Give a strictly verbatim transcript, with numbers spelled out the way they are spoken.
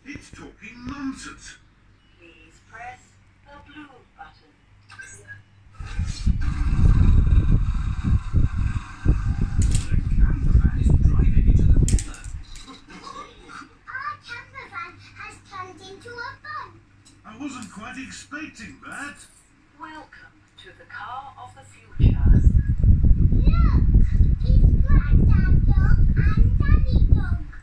It's talking nonsense. Please press the blue button. The camper van is driving into the river. Our camper van has turned into a fun. I wasn't quite expecting that. Welcome to the car of the future. Look, it's Granddad Dog and Daddy Dog.